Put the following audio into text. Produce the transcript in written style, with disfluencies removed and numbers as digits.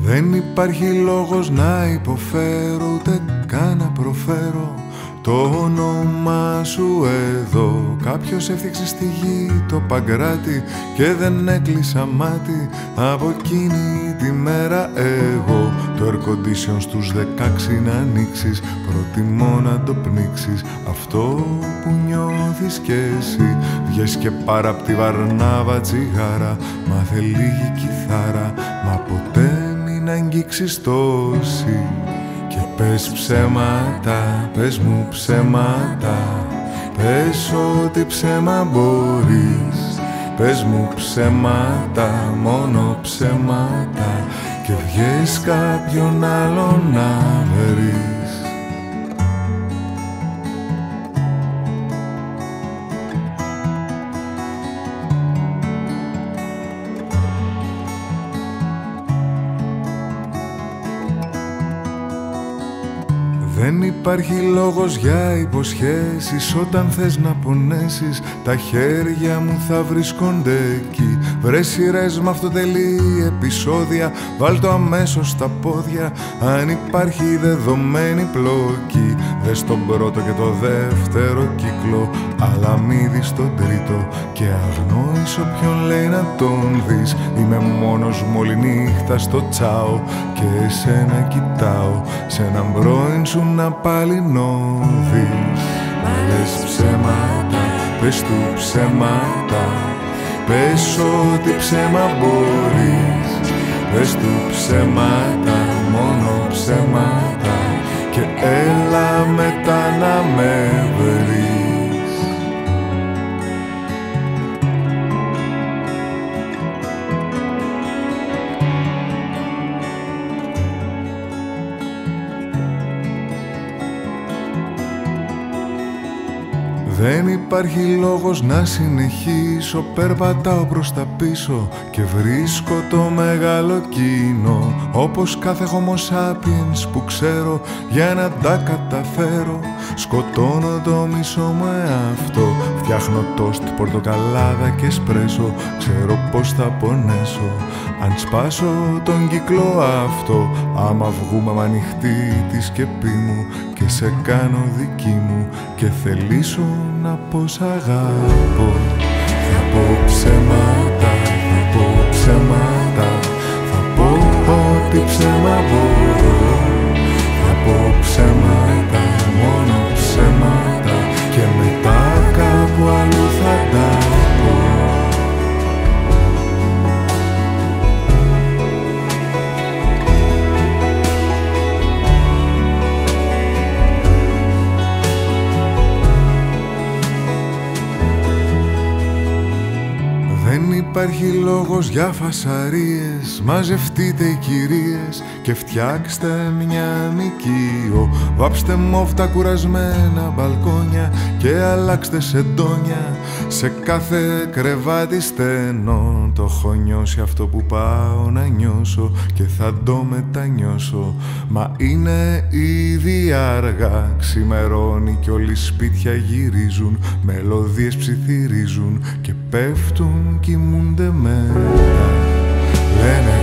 Δεν υπάρχει λόγος να υποφέρω, ούτε καν να προφέρω το όνομά σου εδώ. Κάποιος έφτιαξε στη γη το Παγκράτη και δεν έκλεισα μάτι από εκείνη τη μέρα εγώ. Το air condition στους 16 να ανοίξεις, προτιμώ να το πνίξεις αυτό που νιώθεις κι εσύ. Βγες και πάρα απ' τη Βαρνάβα τσιγάρα, μάθε λίγη κιθάρα, μα ποτέ μην αγγίξεις τόση. Και πες ψέματα, πες μου ψέματα, πες ό,τι ψέμα μπορείς. Πες μου ψέματα, μόνο ψέματα, και βγες κάποιον άλλον να βρεις. Δεν υπάρχει λόγος για υποσχέσεις, όταν θες να πονέσεις τα χέρια μου θα βρίσκονται εκεί. Βρε σειρές με αυτοτελή επεισόδια, βάλ' το αμέσως στα πόδια αν υπάρχει δεδομένη πλοκή. Δες τον πρώτο και το δεύτερο κύκλο, αλλά μη δεις τον τρίτο και αγνόης όποιον λέει να τον δεις. Είμαι μόνος μου όλη νύχτα στο τσάο και εσένα κοιτάω, σ' έναν πρώην σου να παλινώδεις. Μα λες ψέματα, πες του ψέματα, πες ό,τι ψέμα μπορείς. Πες του ψέματα, μόνο ψέματα, και έλα μετά να με βρεις. Δεν υπάρχει λόγος να συνεχίσω, περπατάω προς τα πίσω και βρίσκω το μεγάλο κοινό. Όπως κάθε homo sapiens που ξέρω, για να τα καταφέρω σκοτώνω το μισό μου εαυτό. Φτιάχνω τόστ, πορτοκαλάδα και εσπρέσο, ξέρω πως θα πονέσω αν σπάσω τον κύκλο αυτό. Άμα βγούμε μ' ανοιχτή τη σκεπή μου και σε κάνω δική μου και θελήσω να πω σ' αγαπώ. Θα πω ψέματα, θα πω ψέματα, θα πω ό,τι ψέμα μπορώ. Θα πω ψέματα, μόνο ψέματα, και μετά κάπου αλλού θα τα πω. Δεν υπάρχει λόγος για φασαρίες, μαζευτείτε οι κυρίες και φτιάξτε μια μικείο. Βάψτε μόφτα κουρασμένα μπαλκόνια και αλλάξτε σεντόνια σε κάθε κρεβάτι στενό. Το έχω νιώσει αυτό που πάω να νιώσω και θα το μετανιώσω, μα είναι ήδη αργά. Ξημερώνει κι όλοι σπίτια γυρίζουν, μελωδίες ψιθυρίζουν και πέφτουν, κοιμούνται μετά. Λένε